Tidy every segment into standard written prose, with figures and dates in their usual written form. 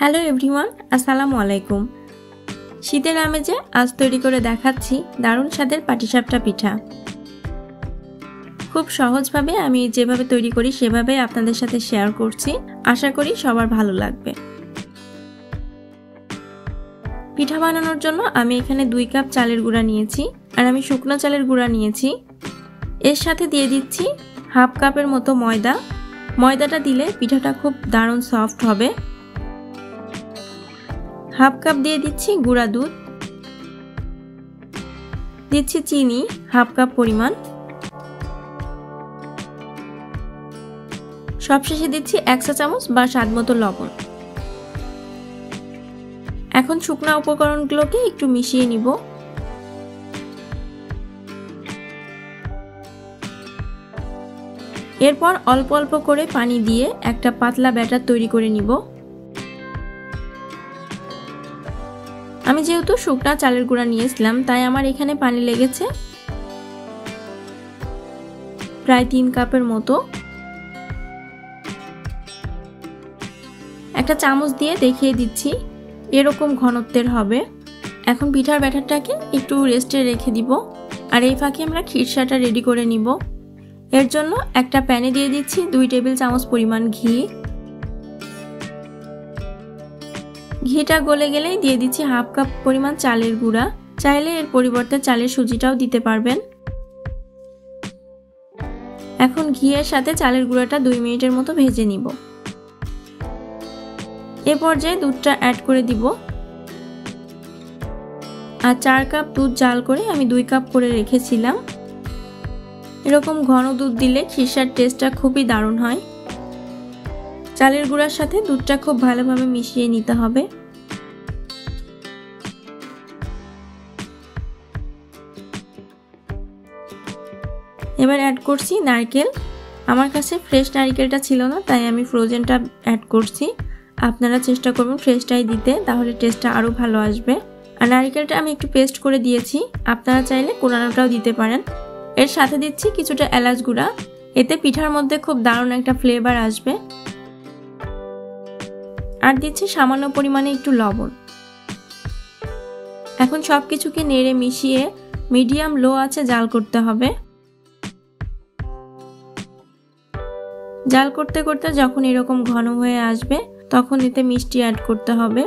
Hello everyone, আসসালামু আলাইকুম। শীতের আমেজে আজ তৈরি করে দেখাচ্ছি দারুণ স্বাদের পাটিসাপটা পিঠা। খুব সহজভাবে আমি যেভাবে তৈরি করি সেভাবে আপনাদের সাথে শেয়ার করছি। আশা করি সবার ভালো লাগবে। পিঠা বানানোর জন্য আমি এখানে 2 কাপ চালের গুঁড়া নিয়েছি, আর আমি শুকনো চালের গুঁড়া নিয়েছি। এর সাথে দিয়ে দিচ্ছি হাফ কাপের মতো ময়দা। ময়দাটা দিলে পিঠাটা খুব দারুণ সফট হবে। হাফ কাপ দিয়ে দিচ্ছি গুঁড়া দুধ, দিচ্ছি চিনি হাফ কাপ পরিমাণ, সবশেষে দিচ্ছি 1 চা চামচ বা স্বাদ মতো লবণ। এখন শুকনো উপকরণগুলোকে একটু মিশিয়ে নিব। এরপর অল্প অল্প করে পানি দিয়ে একটা পাতলা ব্যাটার তৈরি করে নিব। আমি যেহেতু শুকনা চালের গুঁড়া নিয়েছিলাম তাই আমার এখানে পানি লেগেছে প্রায় 3 কাপের মতো। একটা চামচ দিয়ে দেখিয়ে দিচ্ছি, এরকম ঘনত্বের হবে। এখন পিঠার ব্যাটারটাকে একটু রেস্টে রেখে দিব, আর এই ফাঁকে আমরা খিরসাটা রেডি করে নিব। এর জন্য একটা প্যানে দিয়ে দিচ্ছি 2 টেবিল চামচ পরিমাণ ঘি। ঘিটা গলে গেলেই দিয়ে দিচ্ছি হাফ কাপ পরিমাণ চালের গুঁড়া। চাইলে এর পরিবর্তে চালের সুজিটাও দিতে পারবেন। এখন ঘিয়ের সাথে চালের গুঁড়াটা 2 মিনিটের মতো ভেজে নিব। এ পর্যায়ে দুধটা অ্যাড করে দিব, আর 4 কাপ দুধ জাল করে আমি 2 কাপ করে রেখেছিলাম। এরকম ঘন দুধ দিলে খিরসার টেস্টটা খুবই দারুণ হয়। চালের গুঁড়ার সাথে দুধটা খুব ভালোভাবে মিশিয়ে নিতে হবে। এবার অ্যাড করছি নারকেল। আমার কাছে ফ্রেশ নারকেলটা ছিল না, তাই আমি ফ্রোজেনটা অ্যাড করছি। আপনারা চেষ্টা করবেন ফ্রেশটাই দিতে, তাহলে টেস্টটা আরও ভালো আসবে। আর নারকেলটা আমি একটু পেস্ট করে দিয়েছি, আপনারা চাইলে কোরানোটাও দিতে পারেন। এর সাথে দিচ্ছি কিছুটা এলাচ গুঁড়া, এতে পিঠার মধ্যে খুব দারুণ একটা ফ্লেভার আসবে। আর দিচ্ছি সামান্য পরিমাণে একটু লবণ। এখন সবকিছুকে নেড়ে মিশিয়ে মিডিয়াম লো আঁচে জাল করতে হবে। জাল করতে করতে যখন এরকম ঘন হয়ে আসবে তখন এতে মিষ্টি অ্যাড করতে হবে।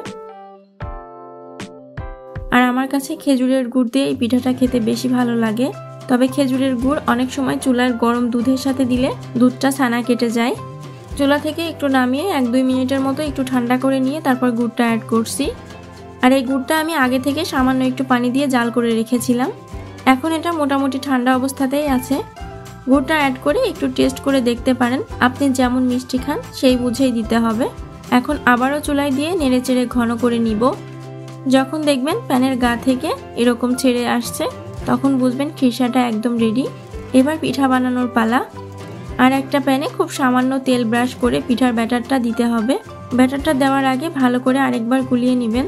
আর আমার কাছে খেজুরের গুড় দিয়ে এই পিঠাটা খেতে বেশি ভালো লাগে, তবে খেজুরের গুড় অনেক সময় চুলার গরম দুধের সাথে দিলে দুধটা ছানা কেটে যায়। চুলা থেকে একটু নামিয়ে 1-2 মিনিটের মতো একটু ঠান্ডা করে নিয়ে তারপর গুড়টা অ্যাড করছি। আর এই গুড়টা আমি আগে থেকে সামান্য একটু পানি দিয়ে জাল করে রেখেছিলাম। এখন এটা মোটামুটি ঠান্ডা অবস্থাতেই আছে। গুড়টা অ্যাড করে একটু টেস্ট করে দেখতে পারেন, আপনি যেমন মিষ্টি খান সেই বুঝেই দিতে হবে। এখন আবারও চুলায় দিয়ে নেড়েচেড়ে ঘন করে নিব। যখন দেখবেন প্যানের গা থেকে এরকম ছেড়ে আসছে তখন বুঝবেন খিরসাটা একদম রেডি। এবার পিঠা বানানোর পালা। আর একটা প্যানে খুব সামান্য তেল ব্রাশ করে পিঠার ব্যাটারটা দিতে হবে। ব্যাটারটা দেওয়ার আগে ভালো করে আরেকবার গুলিয়ে নেবেন।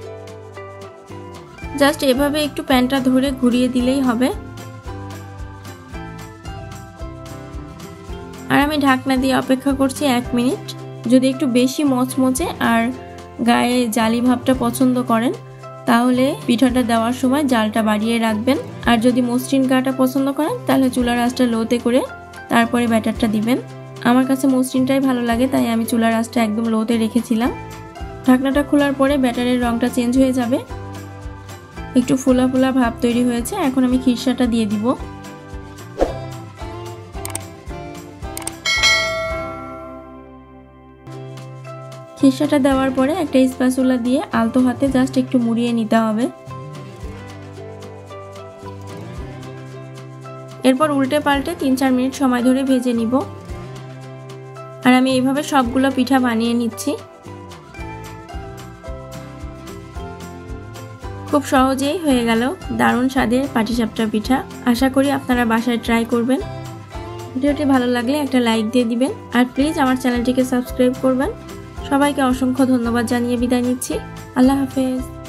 জাস্ট এভাবে একটু প্যানটা ধরে ঘুরিয়ে দিলেই হবে। আর আমি ঢাকনা দিয়ে অপেক্ষা করছি 1 মিনিট। যদি একটু বেশি মচমচে আর গায়ে জালি ভাবটা পছন্দ করেন তাহলে পিঠাটা দেওয়ার সময় জালটা বাড়িয়ে রাখবেন। আর যদি মসৃণ গাটা পছন্দ করেন তাহলে চুলার আঁচটা লোতে করে তারপরে ব্যাটারটা দিবেন। আমার কাছে মসৃণটাই ভালো লাগে, তাই আমি চুলার আঁচটা একদম লোতে রেখেছিলাম। ঢাকনাটা খোলার পরে ব্যাটারের রংটা চেঞ্জ হয়ে যাবে, একটু ফোলা ফোলা ভাব তৈরি হয়েছে। এখন আমি খিরসাটা দিয়ে দিব। খিরসাটা দেওয়ার পরে একটা স্প্যাচুলা দিয়ে আলতো হাতে জাস্ট একটু মুড়িয়ে নিতে হবে। এরপর উল্টে পাল্টে 3-4 মিনিট সময় ধরে ভেজে নিব। আর আমি এইভাবে সবগুলো পিঠা বানিয়ে নিচ্ছি। খুব সহজেই হয়ে গেল দারুণ স্বাদের পাটিসাপটা পিঠা। আশা করি আপনারা বাসায় ট্রাই করবেন। ভিডিওটি ভালো লাগলে একটা লাইক দিয়ে দিবেন, আর প্লিজ আমার চ্যানেলটিকে সাবস্ক্রাইব করবেন। সবাইকে অসংখ্য ধন্যবাদ জানিয়ে বিদায় নিচ্ছি। আল্লাহ হাফেজ।